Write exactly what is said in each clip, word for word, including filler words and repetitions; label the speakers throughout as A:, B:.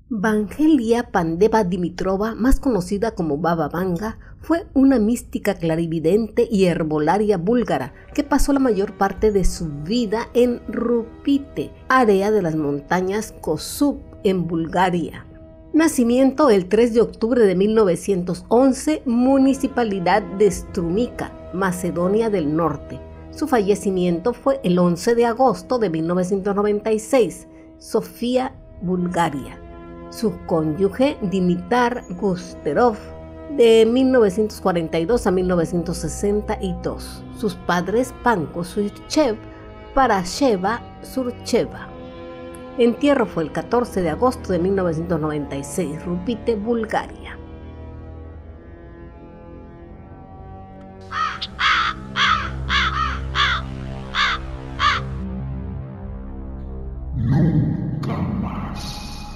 A: Vangelia Pandeva Dimitrova, más conocida como Baba Vanga, fue una mística clarividente y herbolaria búlgara que pasó la mayor parte de su vida en Rupite, área de las montañas Kossuth en Bulgaria. Nacimiento el tres de octubre de mil novecientos once, Municipalidad de Strumica, Macedonia del Norte. Su fallecimiento fue el once de agosto de mil novecientos noventa y seis, Sofía, Bulgaria. Su cónyuge, Dimitar Gusterov, de mil novecientos cuarenta y dos a mil novecientos sesenta y dos. Sus padres, Panko Surchev, Parasheva Surcheva. Entierro fue el catorce de agosto de mil novecientos noventa y seis, Rupite, Bulgaria.
B: Nunca más.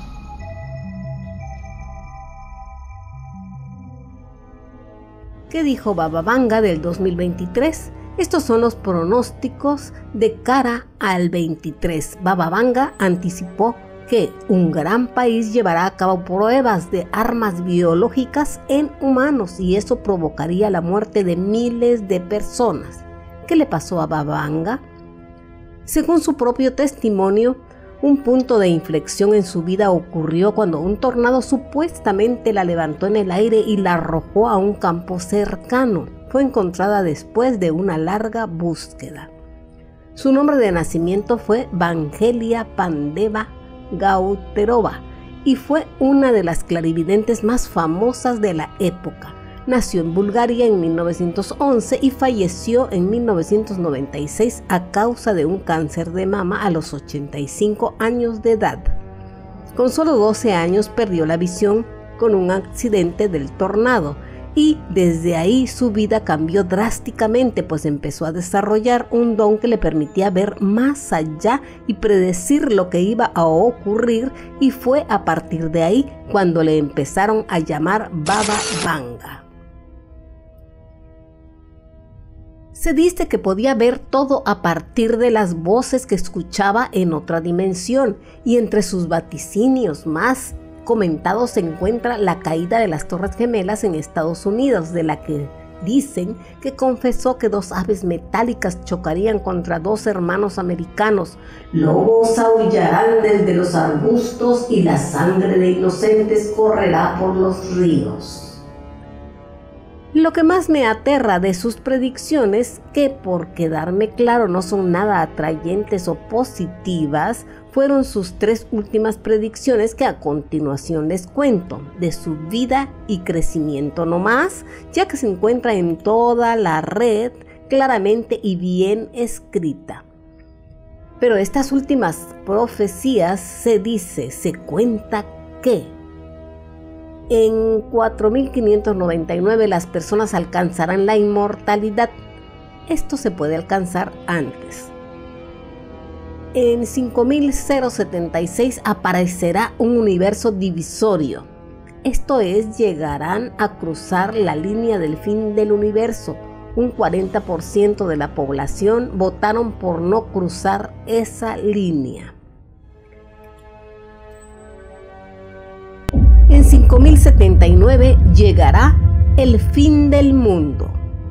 A: ¿Qué dijo Baba Vanga del dos mil veintitrés? Estos son los pronósticos de cara al veintitrés. Baba Vanga anticipó que un gran país llevará a cabo pruebas de armas biológicas en humanos y eso provocaría la muerte de miles de personas. ¿Qué le pasó a Baba Vanga? Según su propio testimonio, un punto de inflexión en su vida ocurrió cuando un tornado supuestamente la levantó en el aire y la arrojó a un campo cercano. Fue encontrada después de una larga búsqueda. Su nombre de nacimiento fue Vangelia Pandeva Gauterova y fue una de las clarividentes más famosas de la época. Nació en Bulgaria en mil novecientos once y falleció en mil novecientos noventa y seis a causa de un cáncer de mama a los ochenta y cinco años de edad. Con solo doce años perdió la visión con un accidente del tornado y desde ahí su vida cambió drásticamente, pues empezó a desarrollar un don que le permitía ver más allá y predecir lo que iba a ocurrir, y fue a partir de ahí cuando le empezaron a llamar Baba Vanga. Se dice que podía ver todo a partir de las voces que escuchaba en otra dimensión, y entre sus vaticinios más comentados se encuentra la caída de las Torres Gemelas en Estados Unidos, de la que dicen que confesó que dos aves metálicas chocarían contra dos hermanos americanos. Lobos aullarán desde los arbustos y la sangre de inocentes correrá por los ríos. Lo que más me aterra de sus predicciones, que por quedarme claro no son nada atrayentes o positivas, fueron sus tres últimas predicciones que a continuación les cuento, de su vida y crecimiento no más, ya que se encuentra en toda la red claramente y bien escrita. Pero estas últimas profecías se dice, se cuenta que en cuatro mil quinientos noventa y nueve las personas alcanzarán la inmortalidad. Esto se puede alcanzar antes. En cinco mil setenta y seis aparecerá un universo divisorio. Esto es, llegarán a cruzar la línea del fin del universo. Un cuarenta por ciento de la población votaron por no cruzar esa línea. En cinco mil setenta y nueve llegará el fin del mundo.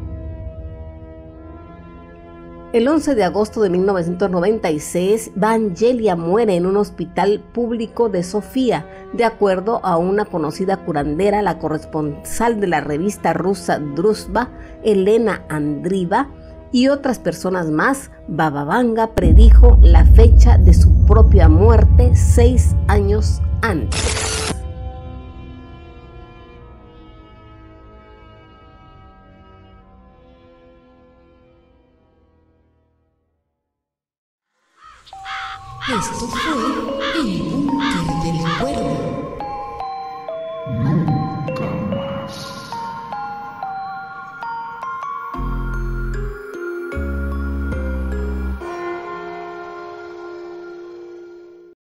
A: El once de agosto de mil novecientos noventa y seis, Vangelia muere en un hospital público de Sofía. De acuerdo a una conocida curandera, la corresponsal de la revista rusa Druzhba, Elena Andriva, y otras personas más, Baba Vanga predijo la fecha de su propia muerte seis años antes.
C: Esto fue El Búnker del Cuervo.
B: Nunca